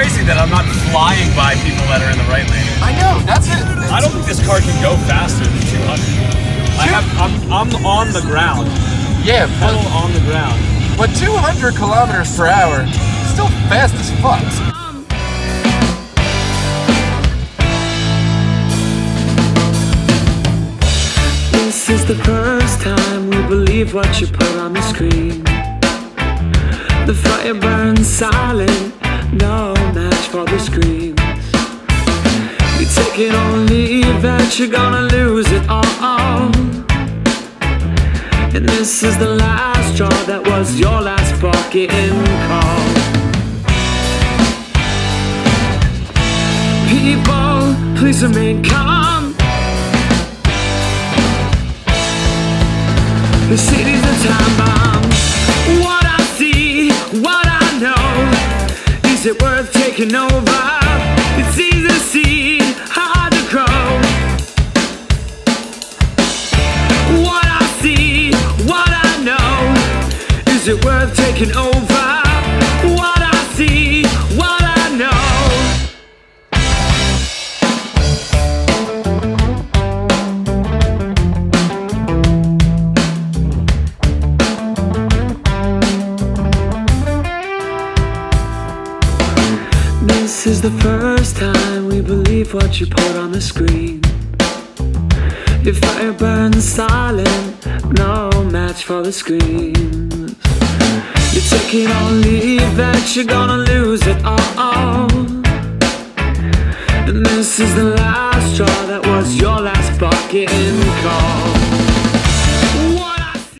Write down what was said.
crazy that I'm not flying by people that are in the right lane. I know, that's it. I don't think this car can go faster than 200. I'm on the ground. Yeah, pedal on the ground. But 200 kilometers per hour is still fast as fuck. This is the first time we believe what you put on the screen. The fire burns silent, no match for the screams. You take it or leave that you're gonna lose it all. And this is the last straw that was your last fucking call. People, please remain calm. The city's a time bomb. What I see, what I know, is it worth taking over? It's easy to see, hard to grow. What I see, what I know, is it worth taking over? What I see, what I know. This is the first time we believe what you put on the screen. Your fire burns silent, no match for the screams. You take it or leave that you're gonna lose it all. And this is the last straw that was your last fucking call.